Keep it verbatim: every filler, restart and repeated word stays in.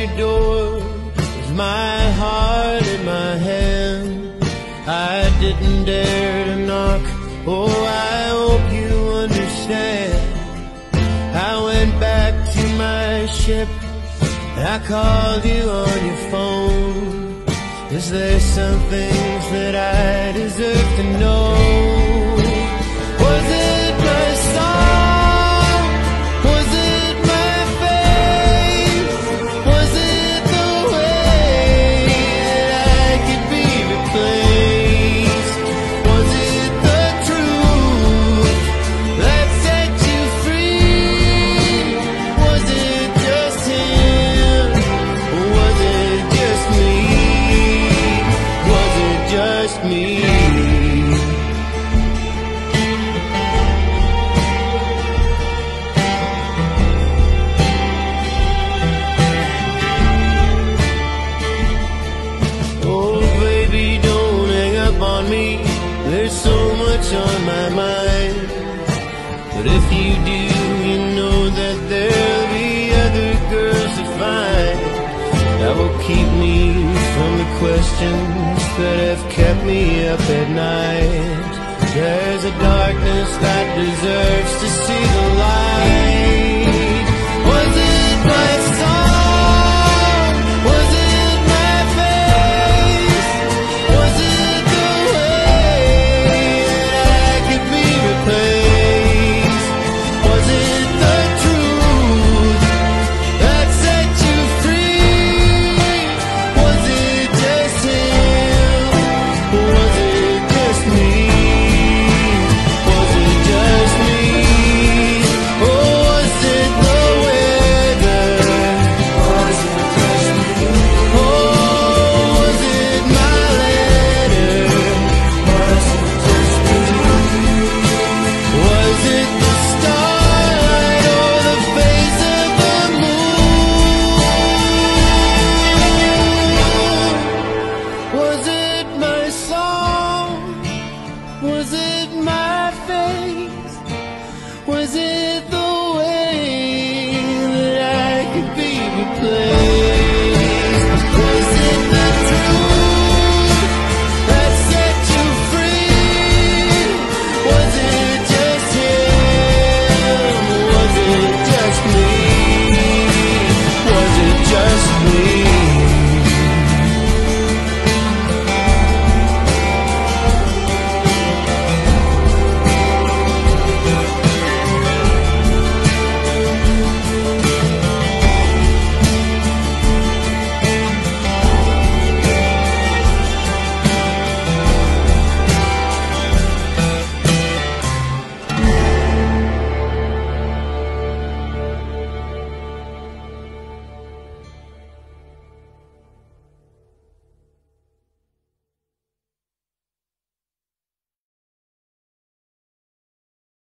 door with my heart in my hand. I didn't dare to knock, oh I hope you understand. I went back to my ship, I called you on your phone. Is there some things that I deserve to know? Was it my song? Was it my face? Was it the way that I could be replaced? Was it the truth that set you free? Was it just him? Or was it just me? Was it just me? Oh baby, don't hang up on me. There's so much on my mind. But if you do, you know that there'll be other girls to find that will keep me from the questions that have kept me up at night. There's a darkness that deserves to see the light.